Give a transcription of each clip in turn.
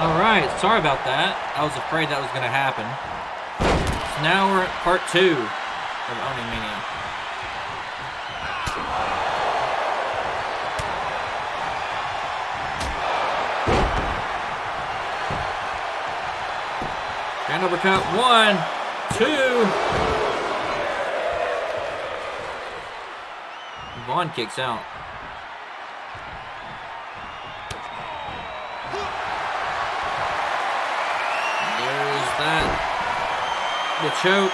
Alright, sorry about that. I was afraid that was going to happen. So now we're at part 2 of Oni Mania. Grand uppercut, 1, 2. Vaughn kicks out. There's that. The choke.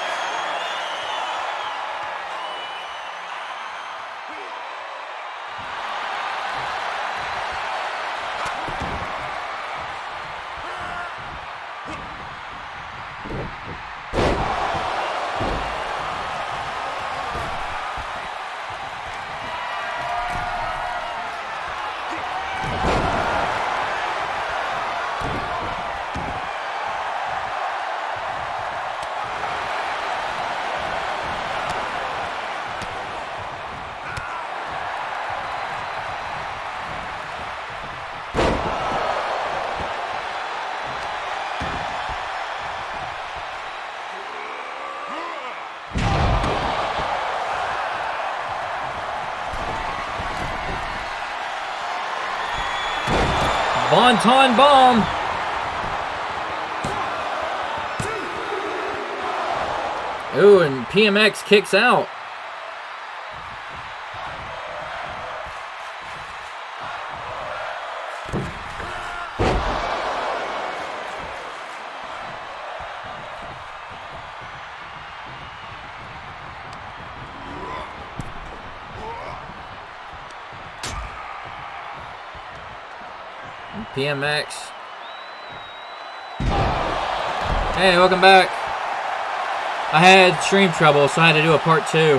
Bonton bomb. Ooh, and PMX kicks out. PMX. Hey, welcome back. I had stream trouble, so I had to do a part 2.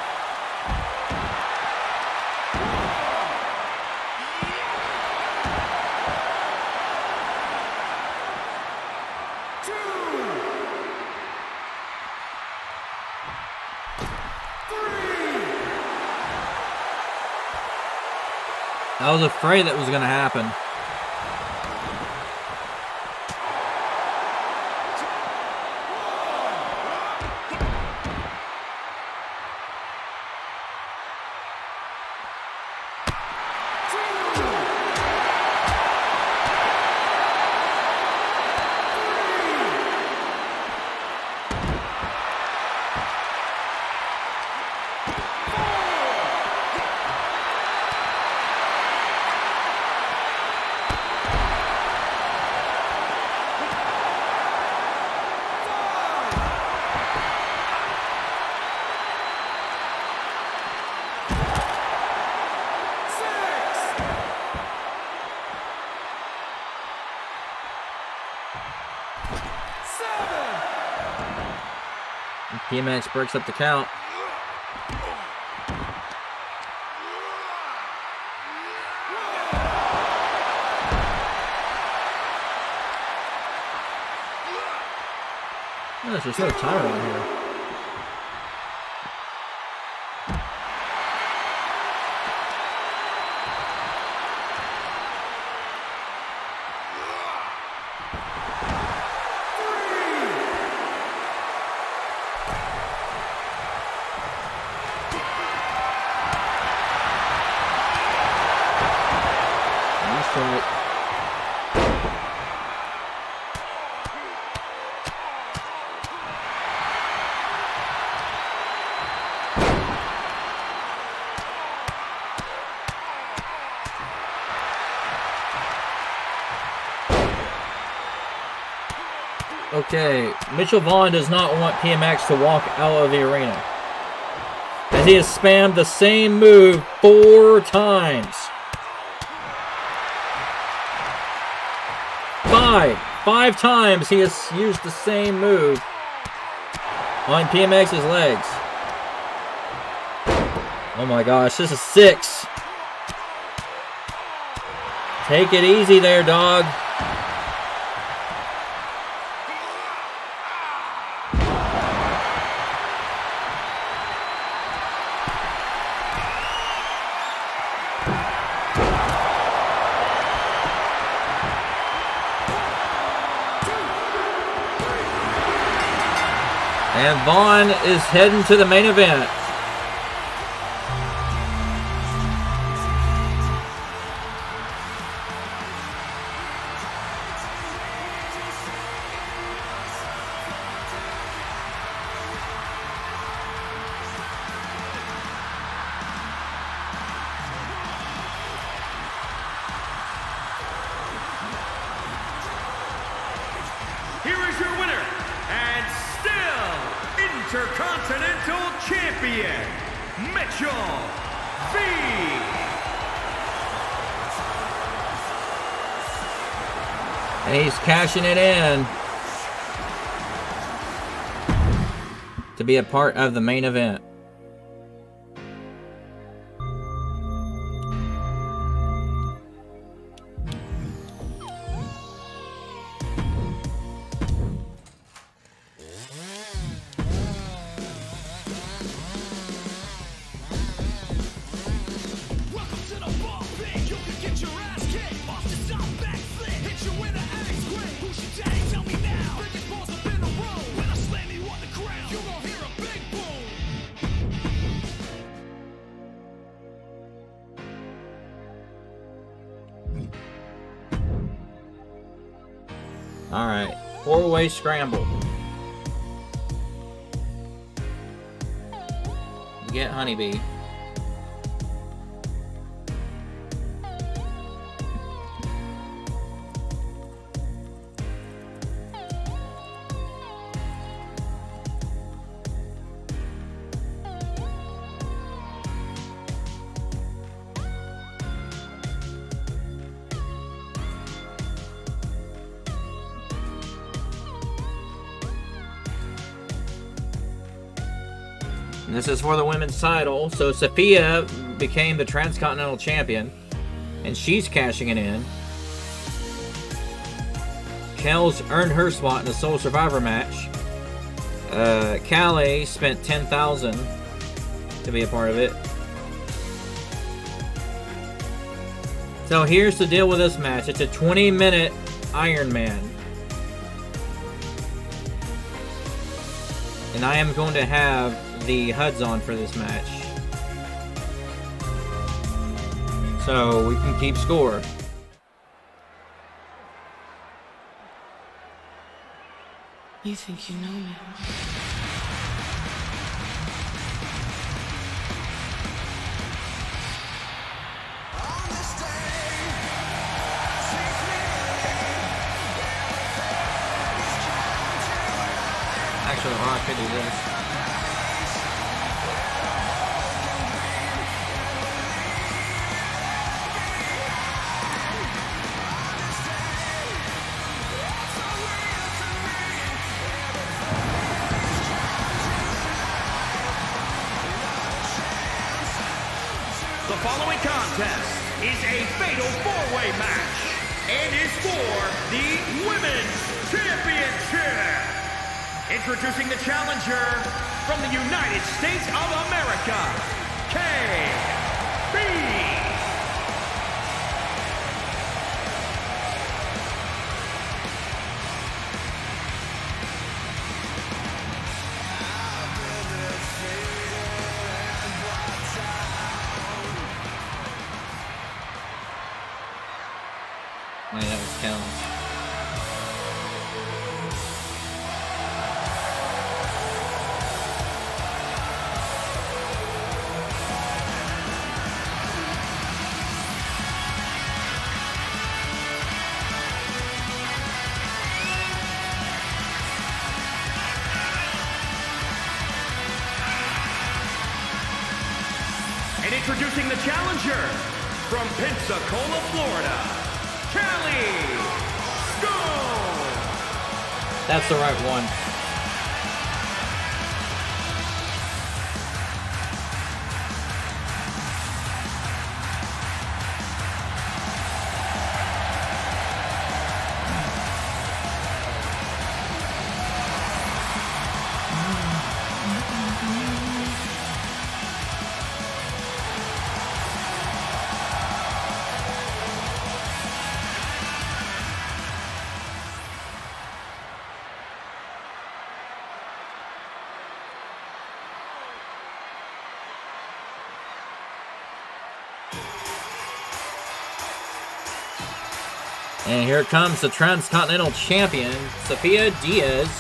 I was afraid that was going to happen. PMX breaks up the count. Oh, there's no timer on here. Okay, Mitchell Vaughn does not want PMX to walk out of the arena, as he has spammed the same move 4 times. 5 times he has used the same move on PMX's legs. Oh my gosh, this is 6. Take it easy there, dog. And Vaughn is heading to the main event. Here is your winner, and still Intercontinental Champion, Mitchell V. And he's cashing it in to be a part of the main event. Alright, 4-way scramble. Get Honeybee. And this is for the women's title. So Sophia became the Transcontinental Champion, and she's cashing it in. Kel's earned her spot in the Soul Survivor match. Callie spent $10,000 to be a part of it. So here's the deal with this match. It's a 20-minute Iron Man. And I am going to have the HUDs on for this match, so we can keep score. You think you know me? Actually, I could do this. The following contest is a fatal 4-way match and is for the Women's Championship. Introducing the challenger from the United States of America, KB. Wait, that was Kel's. And introducing the challenger from Pensacola, Florida, Callie Stone. That's the right one. And here comes the Transcontinental Champion, Sophia Diaz.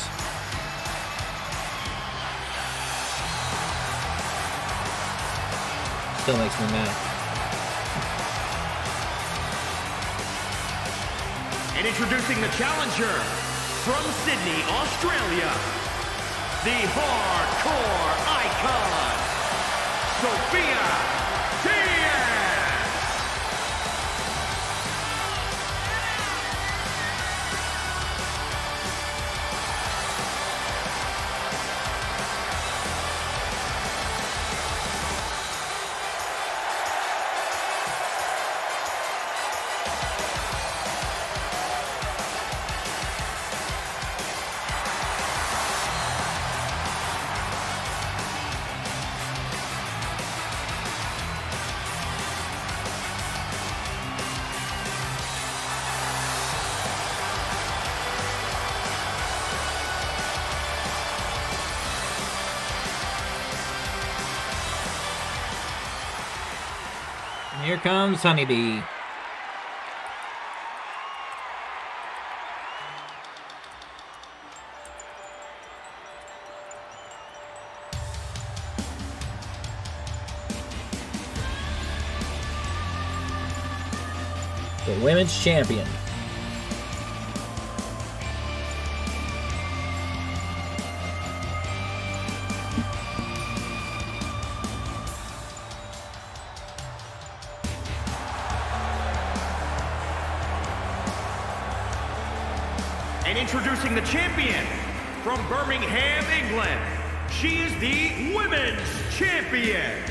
Still makes me mad. And introducing the challenger from Sydney, Australia, the hardcore icon, Sophia Diaz. Here comes Honeybee. The women's champion. And introducing the champion from Birmingham, England, she is the women's champion.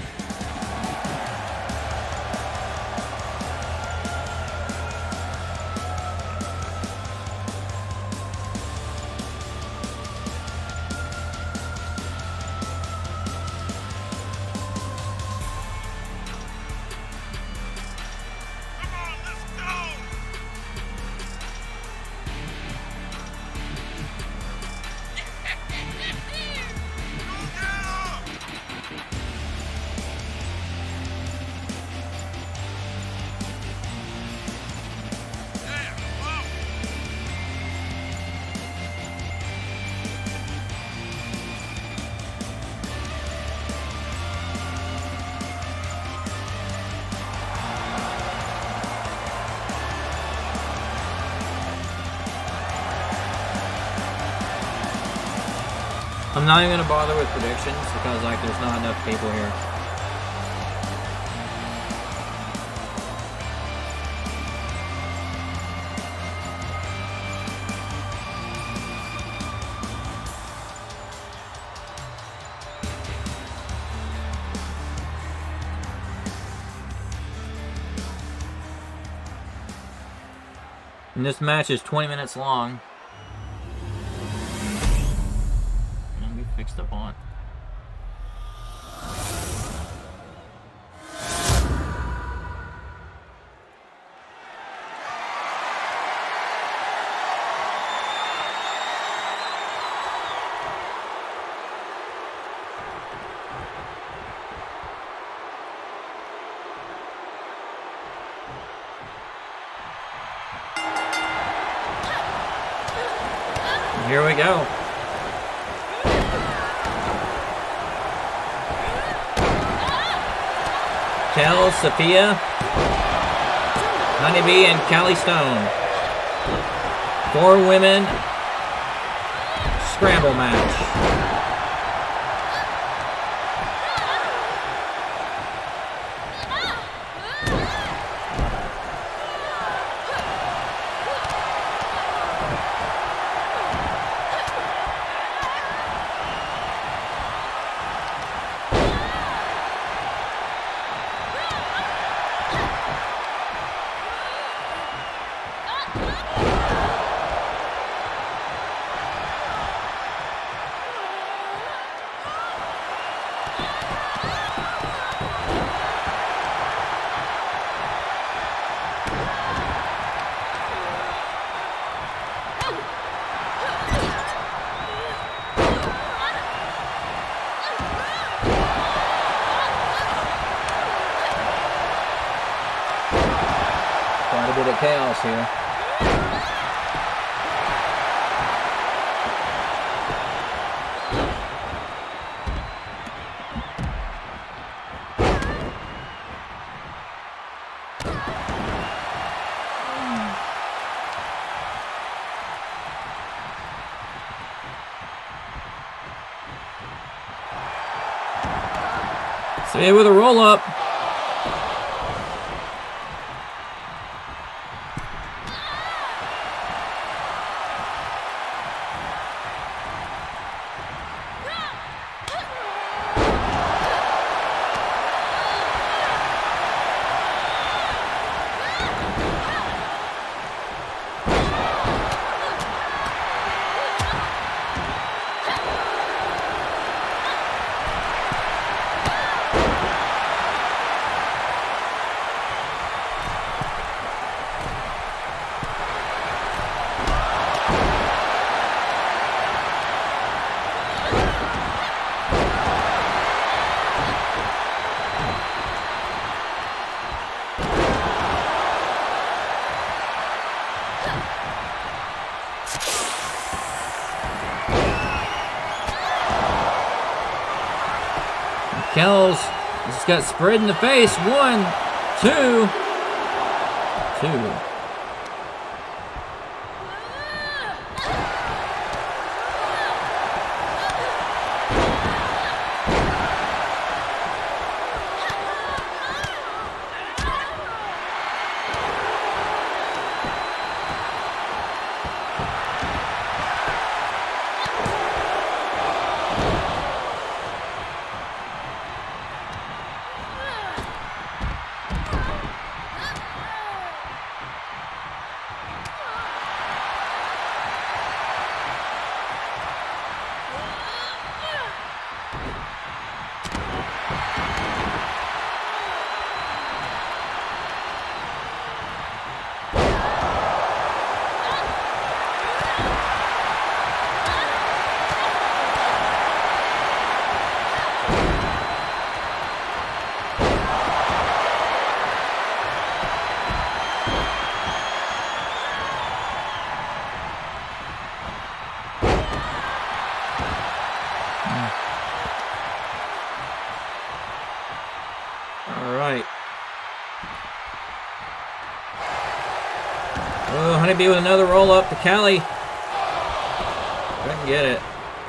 I'm not even gonna bother with predictions because like there's not enough people here. And this match is 20 minutes long. Fixed up on. Here we go. Kel, Sophia, Honeybee, and Callie Stone. 4 women scramble match. Quite a bit of chaos here. Sophia with a roll up. Kells just got sprayed in the face. 1, 2, 2. Oh, Honeybee with another roll up to Callie. Couldn't get it.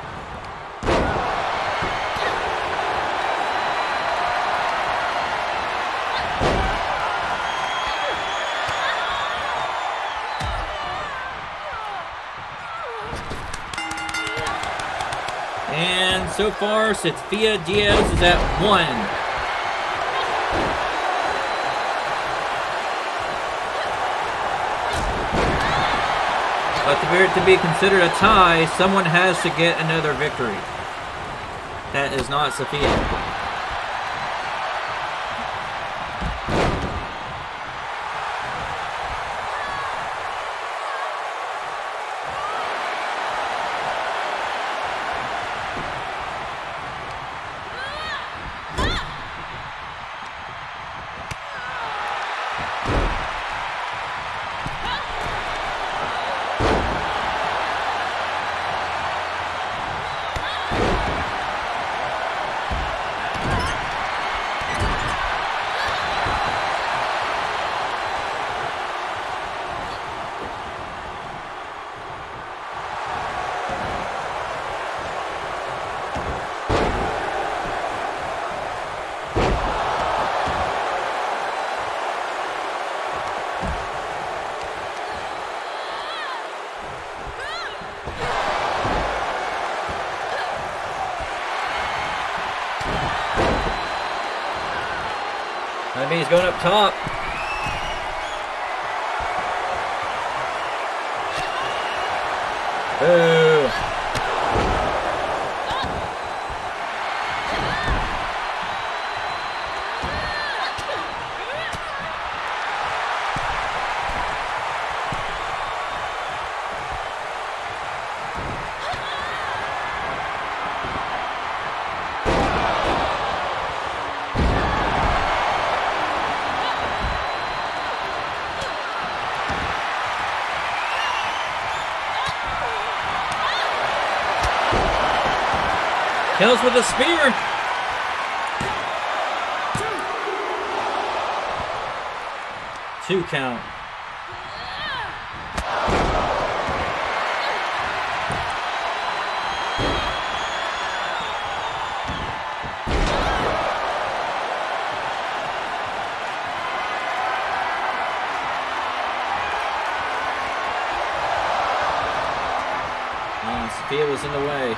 And so far, Sophia Diaz is at 1. But for it to be considered a tie, someone has to get another victory. That is not Sophia. He's going up top. Boo. Kells with a spear. Two count. Sophia was in the way.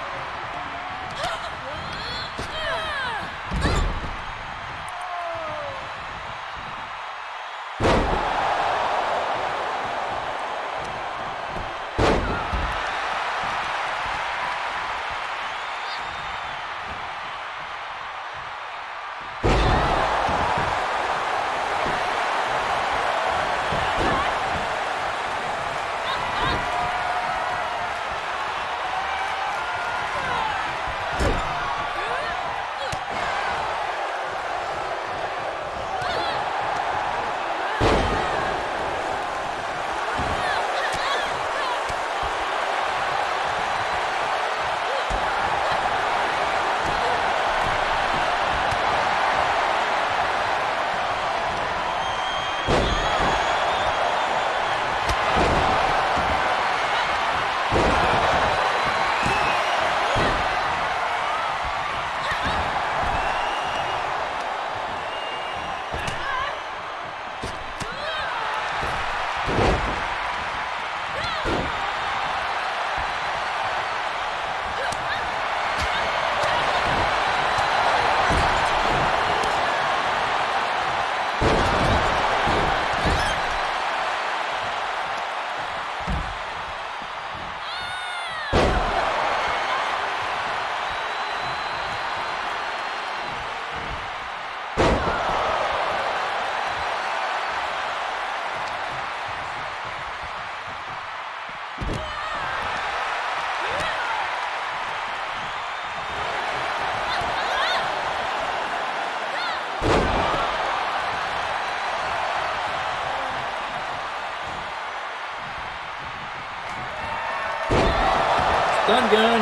Stun gun.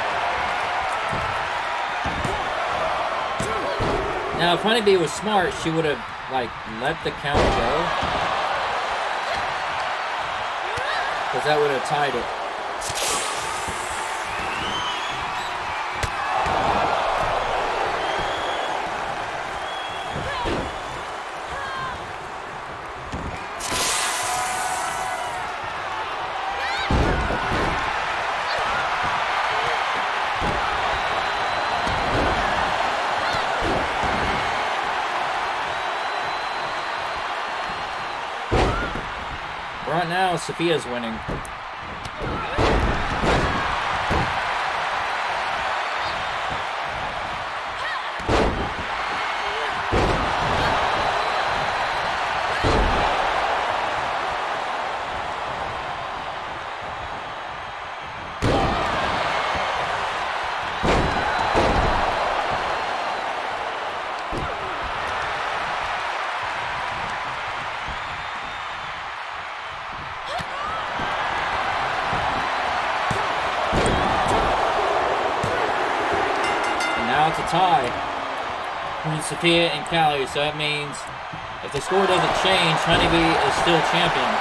Now, if Honeybee was smart, she would have, like, let the count go. Because that would have tied it. Right now, Sophia's winning. Now it's a tie between Sophia and Callie, so that means if the score doesn't change, Honeybee is still champion.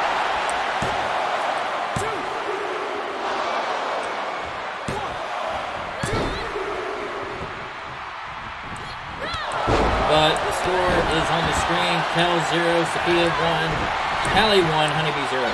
But the score is on the screen. Cal 0, Sophia 1, Callie 1, Honeybee 0.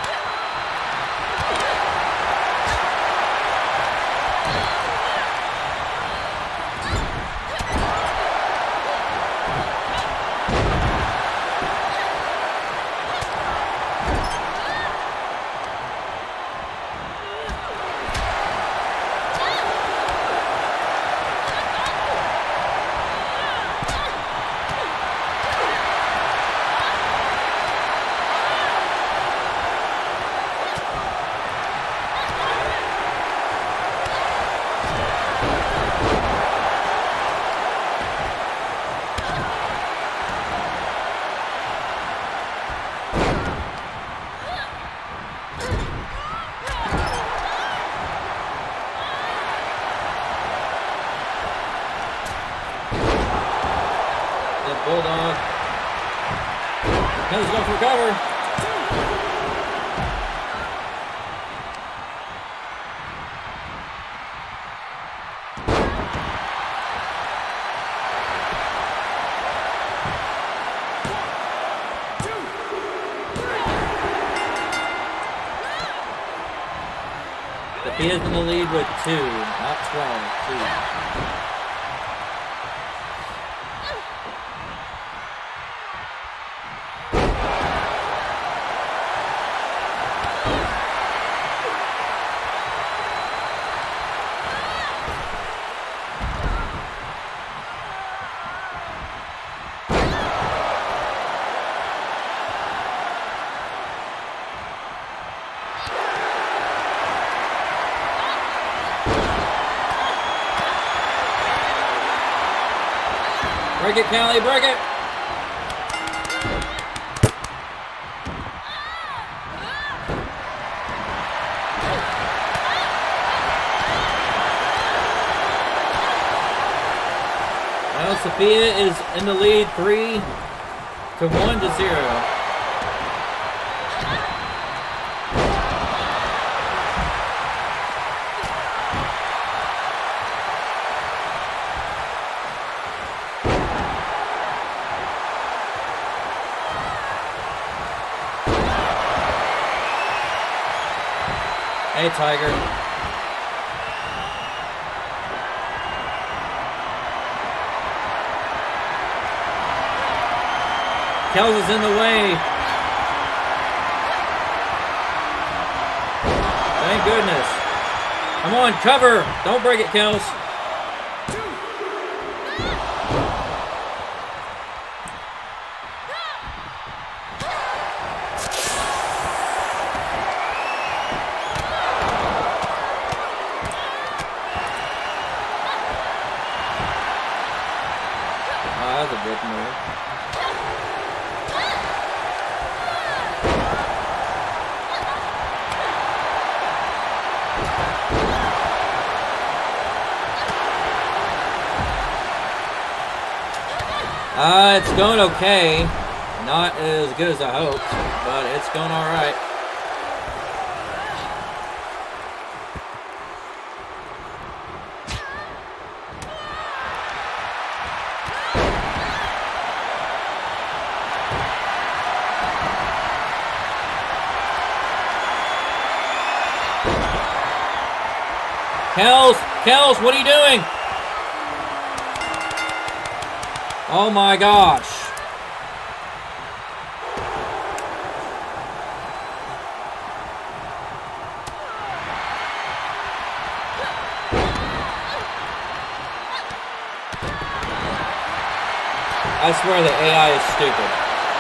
Bulldog. He's going for cover. Sophia's in the lead with 2, not 12. 2. Break it, Callie, break it! Well, Sophia is in the lead 3 to 1 to 0. Hey, Tiger. Kels is in the way. Thank goodness. Come on, cover. Don't break it, Kels. It's going okay. Not as good as I hoped, but it's going all right. Kels, what are you doing? Oh my gosh. I swear the AI is stupid.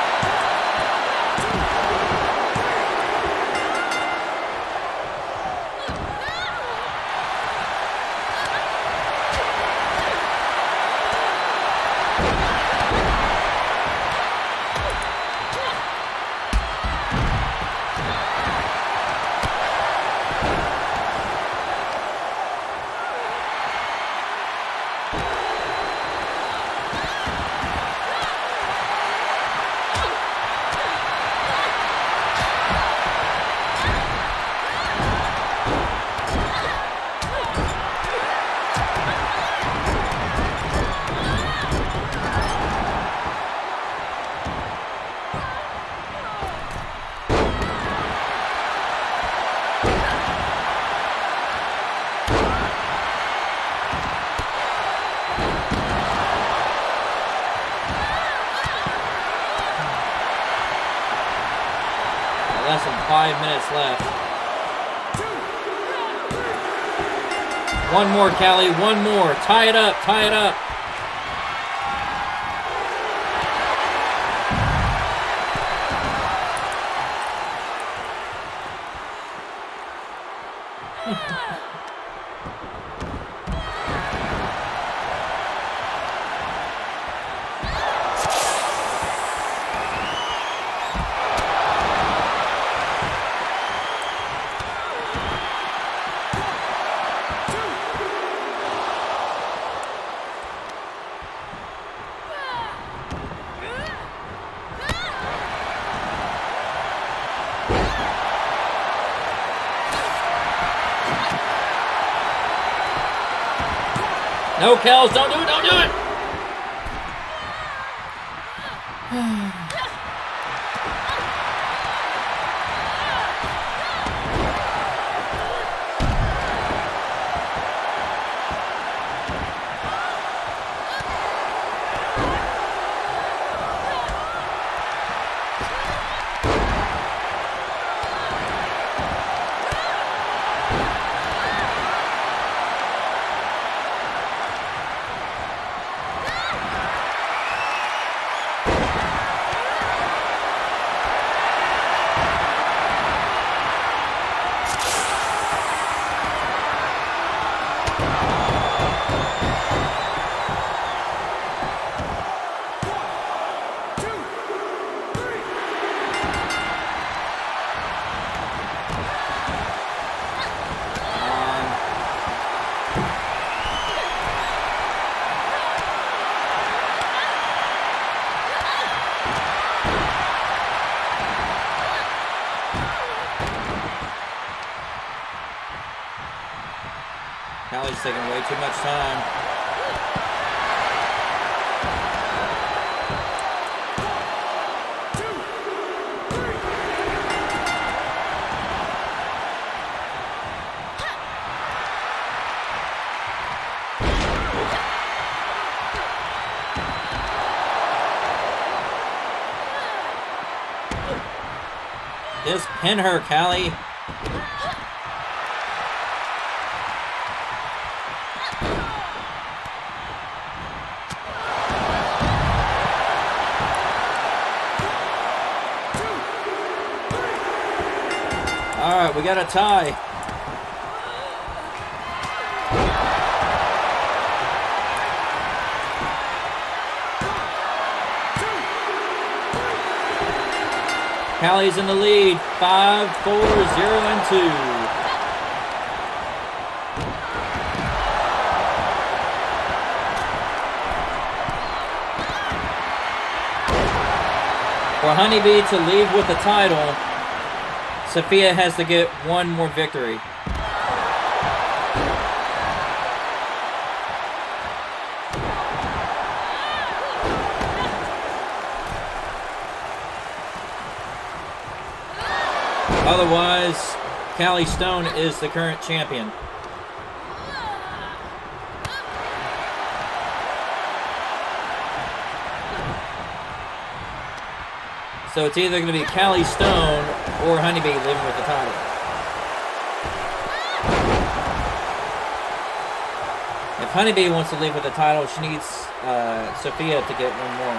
Less than 5 minutes left. One more, Callie. One more. Tie it up. Tie it up. No, Kels, don't do it, don't do it! Callie's taking way too much time. Just pin her, Callie. All right, we got a tie. Callie's in the lead, 5-4-0-2. For Honeybee to leave with the title, Sophia has to get one more victory. Otherwise, Callie Stone is the current champion. So it's either going to be Callie Stone or Honeybee leaving with the title. If Honeybee wants to leave with the title, she needs Sophia to get one more.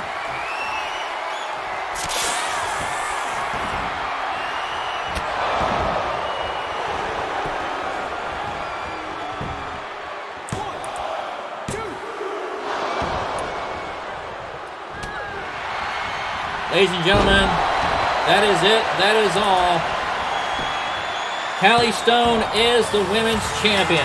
Ladies and gentlemen, that is it. That is all. Callie Stone is the women's champion.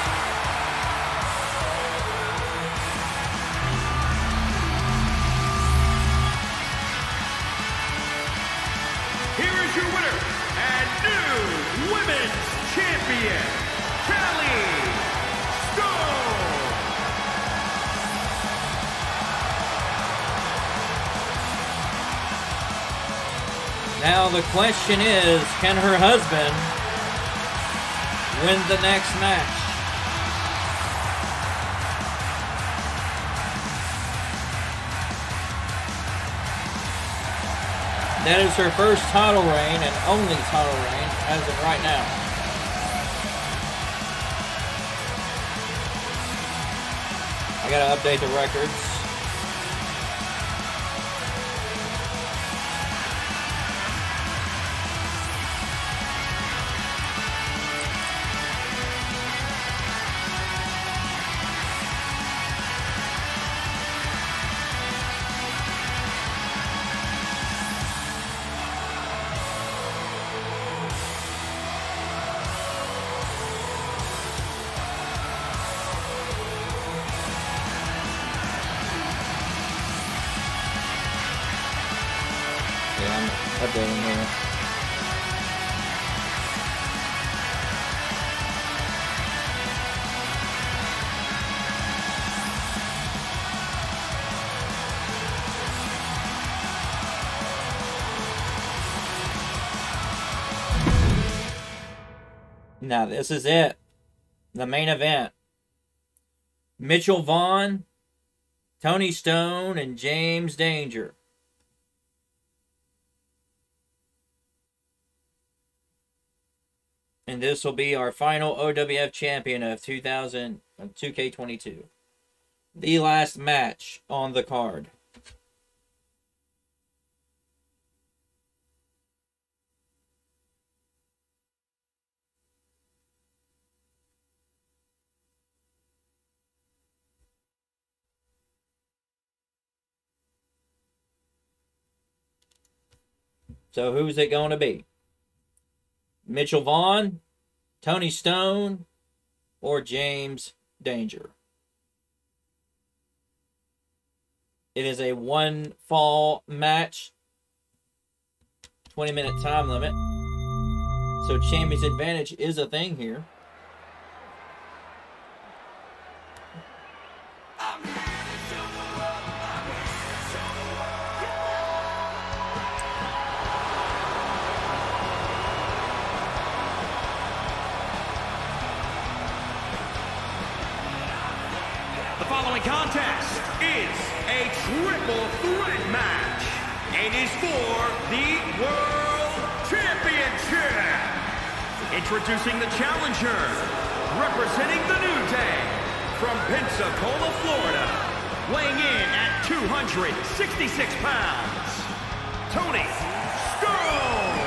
Here is your winner and new women's champion, Callie Stone. Now the question is, can her husband win the next match? That is her first title reign and only title reign as of right now. I gotta update the records. Updating here. Now this is it. The main event. Mitchell Vaughn, Toni Stone, and James Danger. And this will be our final OWF champion of 2K22. The last match on the card. So who's it going to be? Mitchell Vaughn, Toni Stone, or James Danger? It is a one fall match, 20-minute time limit. So Champion's Advantage is a thing here. following contest is a triple threat match and is for the World Championship. Introducing the challenger, representing the New Day from Pensacola, Florida, weighing in at 266 pounds, Toni Storm.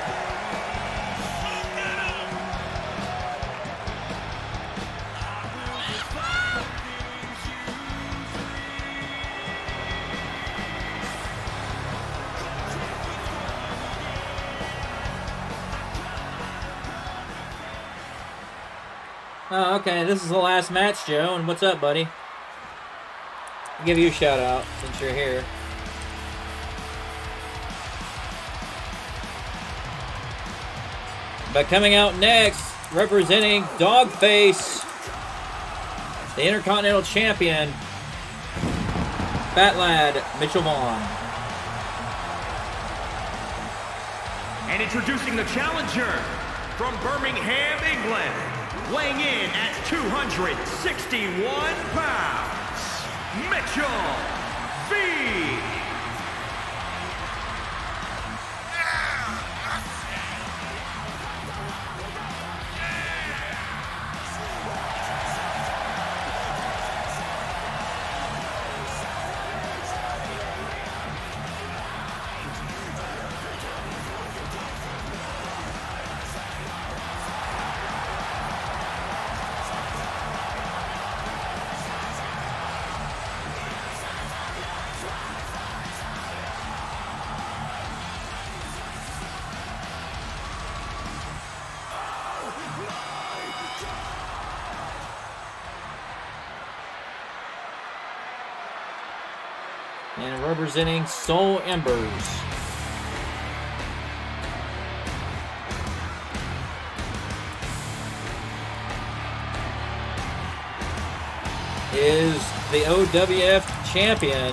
Oh, okay, this is the last match, Joe, and what's up, buddy? I'll give you a shout out since you're here. But coming out next, representing Dogface, the Intercontinental Champion, Fat Lad Mitchell Vaughn. And introducing the challenger from Birmingham, England, weighing in at 261 pounds, Mitchell V. And representing Soul Embers, is the OWF Champion,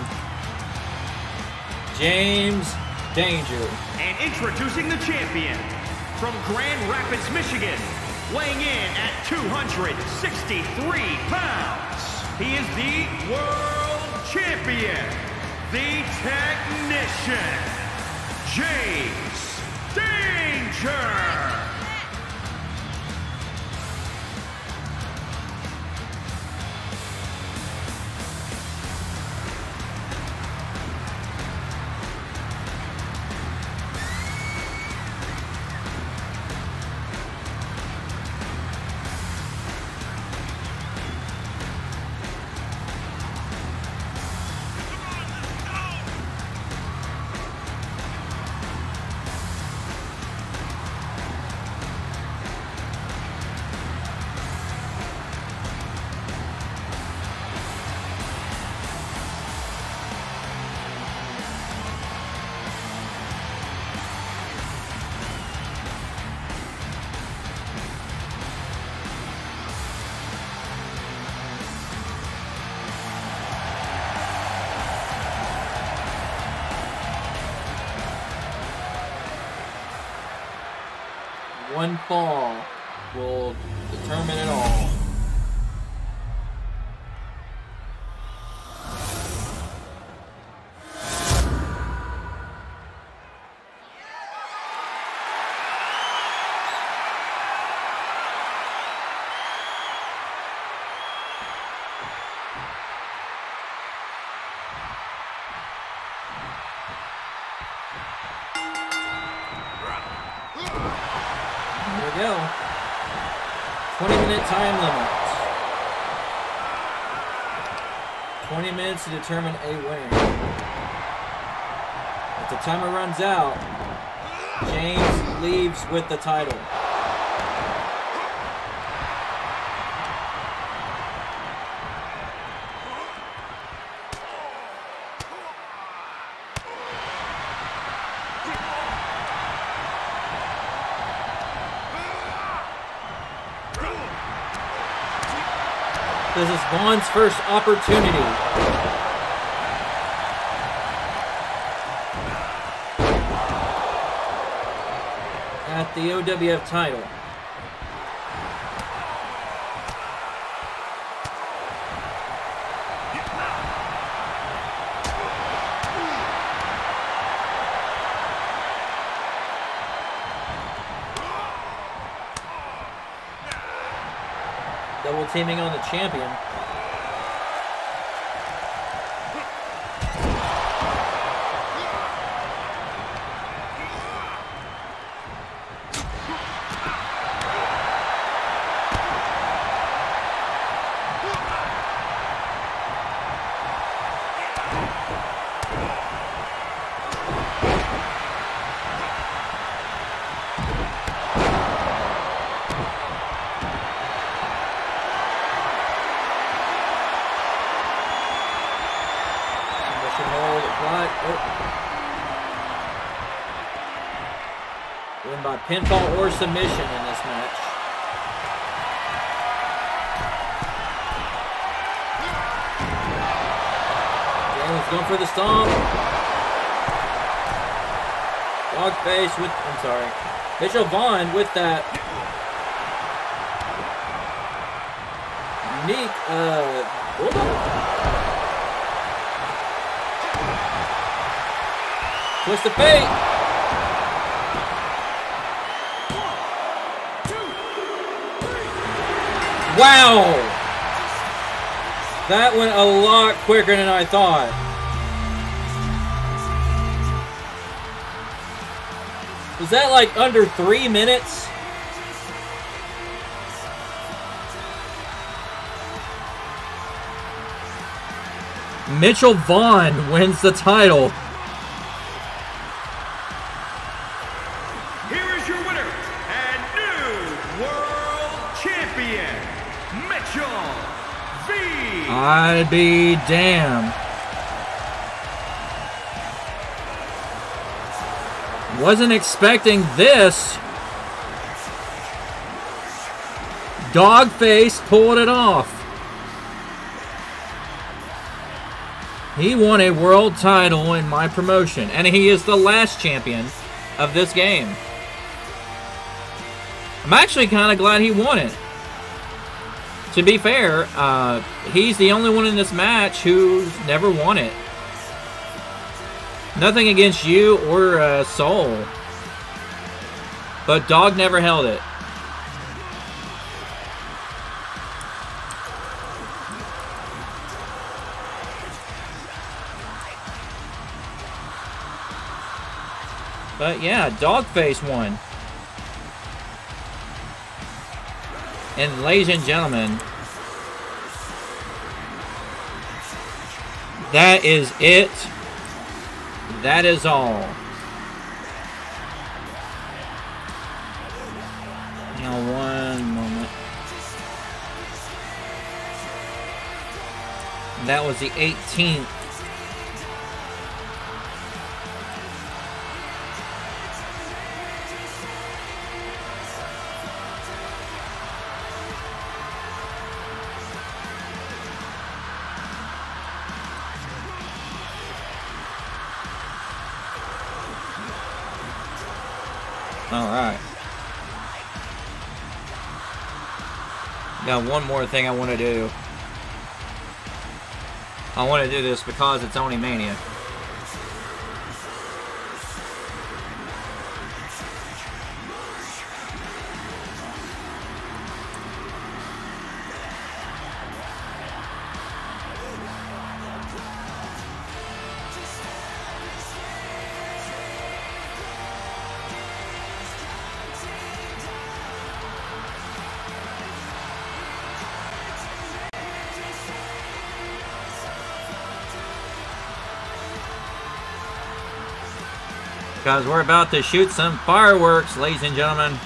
James Danger. And introducing the champion from Grand Rapids, Michigan, weighing in at 263 pounds. He is the World Champion, the Technician, James Danger. One fall will determine it all. There we go. 20-minute time limit. 20 minutes to determine a winner. If the timer runs out, James leaves with the title. This is Vaughn's first opportunity. At the OWF title. Double teaming on the champion. Win by pinfall or submission in this match. Daniels going for the stomp. Dogface with, I'm sorry, Mitchell Vaughn with that unique bulldog. Twist of fate. Wow! That went a lot quicker than I thought. Was that like under 3 minutes? Mitchell Vaughn wins the title. I'd be damned. Wasn't expecting this. Dogface pulled it off. He won a world title in my promotion, and he is the last champion of this game. I'm actually kind of glad he won it. To be fair, he's the only one in this match who's never won it. Nothing against you or Soul, but Dog never held it. But yeah, Dogface won. And ladies and gentlemen, that is it. That is all. Now, one moment. That was the 18th. Alright. Got one more thing I want to do. I want to do this because it's Only Mania. Because we're about to shoot some fireworks, ladies and gentlemen.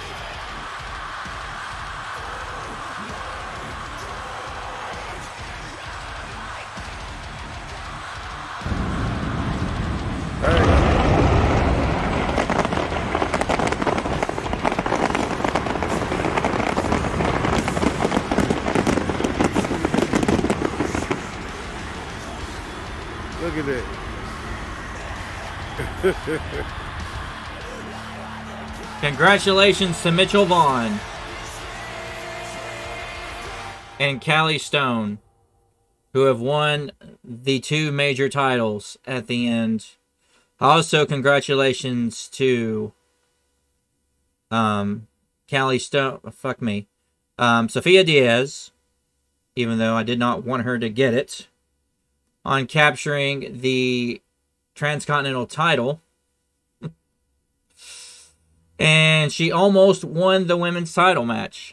Look at that. Congratulations to Mitchell Vaughn and Callie Stone, who have won the 2 major titles at the end. Also, congratulations to Callie Stone. Fuck me. Sophia Diaz, even though I did not want her to get it, on capturing the Transcontinental title. And she almost won the women's title match.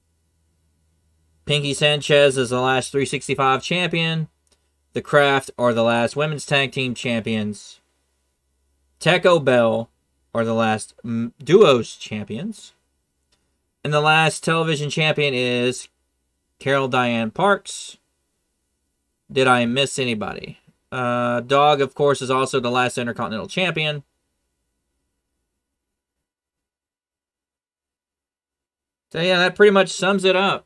Pinky Sanchez is the last 365 champion. The Craft are the last women's tag team champions. Teco Bell are the last duos champions. And the last television champion is Carol Diane Parks. Did I miss anybody? Dog, of course, is also the last Intercontinental champion. So yeah, that pretty much sums it up.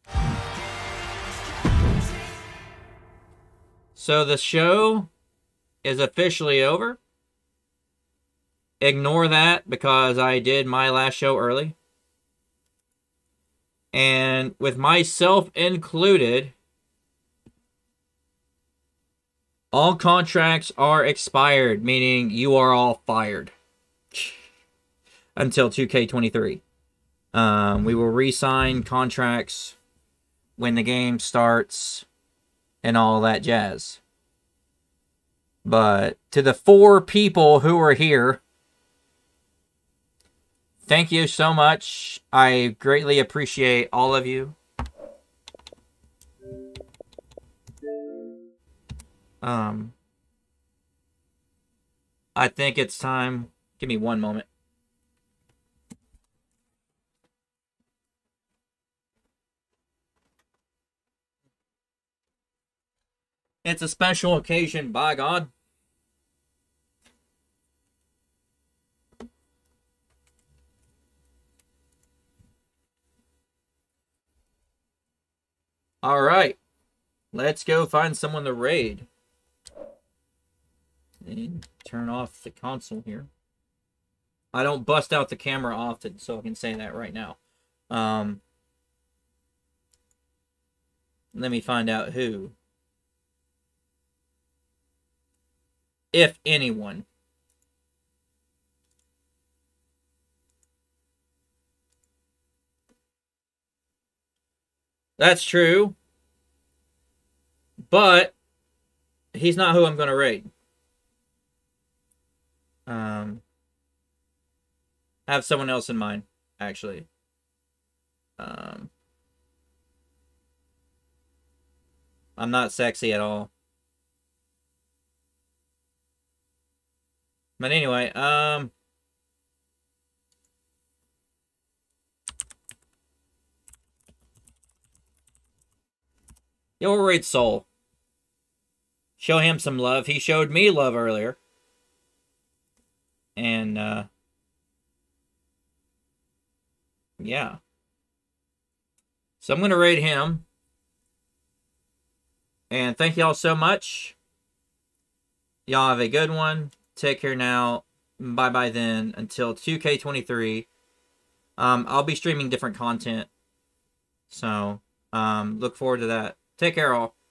So the show is officially over. Ignore that because I did my last show early. And with myself included, all contracts are expired, meaning you are all fired until 2K23. We will re-sign contracts when the game starts and all that jazz. But to the 4 people who are here, thank you so much. I greatly appreciate all of you. I think it's time. Give me one moment. It's a special occasion, by God. All right. Let's go find someone to raid. And turn off the console here. I don't bust out the camera often, so I can say that right now. Let me find out who. If anyone. That's true. But he's not who I'm going to raid. I have someone else in mind, actually. I'm not sexy at all. But anyway, you'll raid Soul. Show him some love. He showed me love earlier. And, yeah. So I'm going to raid him. And thank y'all so much. Y'all have a good one. Take care now. Bye-bye then. Until 2K23. I'll be streaming different content. So, look forward to that. Take care, all.